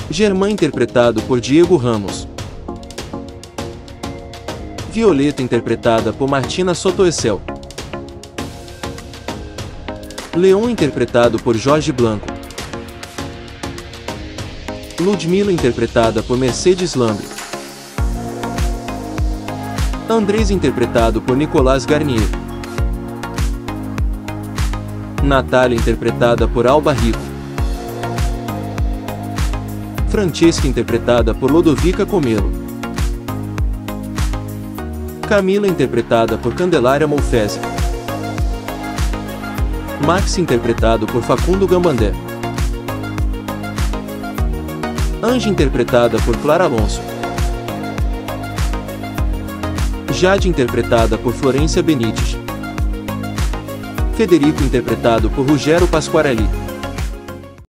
Germán, interpretado por Diego Ramos. Violeta, interpretada por Martina Sotoessel. Leon, interpretado por Jorge Blanco. Ludmilla, interpretada por Mercedes Lambre. Andrés, interpretado por Nicolas Garnier. Natália, interpretada por Alba Rico. Francesca, interpretada por Lodovica Comelo. Camila, interpretada por Candelária Molfese. Max, interpretado por Facundo Gambandé. Anja, interpretada por Clara Alonso. Jade, interpretada por Florência Benítez. Federico, interpretado por Ruggero Pasquarelli.